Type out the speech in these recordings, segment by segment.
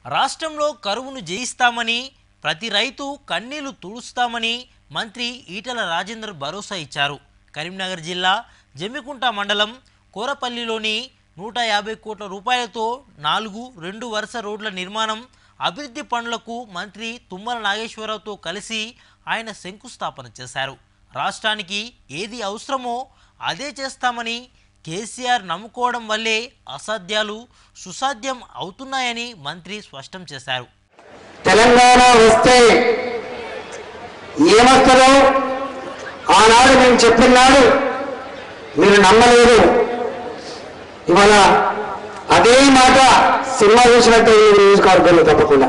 రాష్ట్రంలో కరువును జయిస్తామని ప్రతి రైతు కన్నీళ్లు తుడుస్తామని మంత్రి ఈటల రాజేందర్ భరోసా ఇచ్చారు. కరీంనగర్ జిల్లా జమ్మికుంట మండలం కోరపల్లిలోని 150 కోట్ల రూపాయలతో 2 వరుస రోడ్ల నిర్మాణం అభివృద్ధి పనులకు మంత్రి తుమ్మల నాగేశ్వరరావుతో కలిసి ఆయన శంకుస్థాపన చేశారు. రాష్ట్రానికి ఏది అవసరమో అదే చేస్తామని కేసీఆర్ నమ్ముకోవడం వల్లే అసాధ్యాలు సుసాధ్యం అవుతున్నాయని మంత్రి స్పష్టం చేశారు. తెలంగాణ వస్తే ఏమొస్తారో ఆనాడు నేను చెప్పినాడు మీరు నమ్మలేదు. ఇవాళ అదే మాట సినిమా చూసినట్టు నియోజకవర్గంలో తప్పకుండా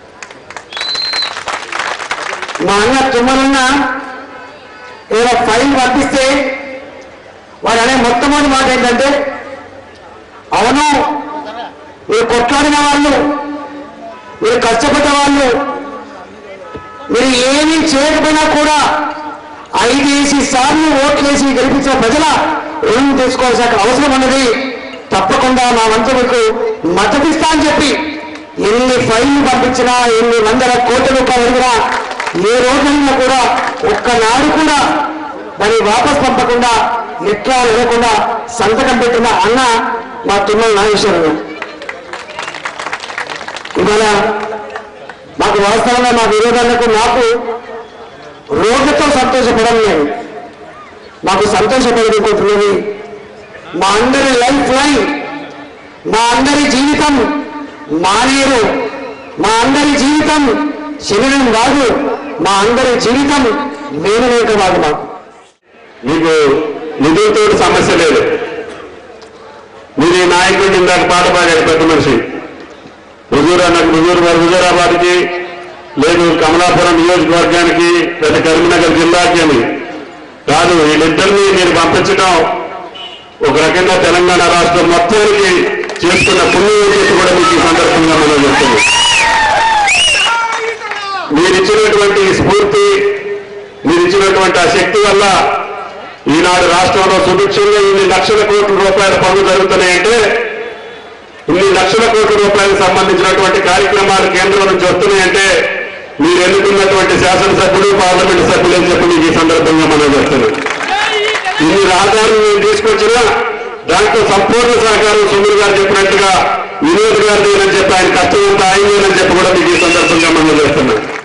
మా అన్న తుమ్మలన్న ఏదో ఫైల్ పంపిస్తే వాడు అనే మొట్టమొదటి మాట ఏంటంటే, అవును మీరు కొట్లాడిన వాళ్ళు, మీరు కష్టపడ్డ వాళ్ళు, మీరు ఏమీ చేయకపోయినా కూడా 5 సార్లు ఓట్లేసి గెలిపించిన ప్రజల రుణం తీసుకోవాల్సిన అవసరం ఉన్నది. తప్పకుండా మా వంతు మీకు మద్దతిస్తా అని చెప్పి ఎన్ని ఫైళ్లు పంపించినా, ఎన్ని వందల కోట్ల రూపాయలు అడిగినా ఏ రోజుల్లో కూడా ఒక్కనాడు కూడా దాన్ని వాపస్ పంపకుండా ఎట్లా లేకుండా సంతకం పెట్టిన అన్న మా తుమ్మల నాగేశ్వరరావు. ఇవాళ మాకు వాస్తవంగా మా విరోధాలకు మాకు రోజుతో సంతోషపడడం లేదు. మాకు సంతోషపడుకుంటున్నది మా అందరి లైఫ్ లైన్, మా అందరి జీవితం మానేరు, మా అందరి జీవితం శరీరం కాదు, మా అందరి జీవితం వేరులేక కాదు. మాకు మీకు నిధులతో సమస్య లేదు. మీరు ఈ నాయకుడి ఇందాక పాట పాడారు పెద్ద మనిషి, హుజూరాబాద్కి లేదు కమలాపురం నియోజకవర్గానికి పెద్ద కరీంనగర్ జిల్లాకి అని కాదు, వీళ్ళిద్దరినీ మీరు పంపించడం ఒక రకంగా తెలంగాణ రాష్ట్రం మొత్తానికి చేసుకున్న పుణ్యం కూడా మీకు ఈ సందర్భంగా మనం చెప్తుంది. మీరిచ్చినటువంటి స్ఫూర్తి, మీరిచ్చినటువంటి ఆ శక్తి వల్ల ఈనాడు రాష్ట్రంలో సుభిక్షంగా 2 లక్షల కోట్ల రూపాయల పనులు జరుగుతున్నాయంటే, 2 లక్షల కోట్ల రూపాయలకు సంబంధించినటువంటి కార్యక్రమాలు కేంద్రం నుంచి వస్తున్నాయంటే మీరు ఎన్నుకున్నటువంటి శాసనసభ్యులు, పార్లమెంటు సభ్యులు అని చెప్పి మీకు ఈ సందర్భంగా మనం చెప్తున్నాం. ఇన్ని రాజధానులు మేము తీసుకొచ్చినా దాంట్లో సంపూర్ణ సహకారం సునీల్ గారు చెప్పినట్టుగా వినోద్ గారిదేనని చెప్పి ఆయన కష్టం అంతా ఆయనేనని చెప్పి కూడా మీకు ఈ సందర్భంగా మనం చేస్తున్నాం.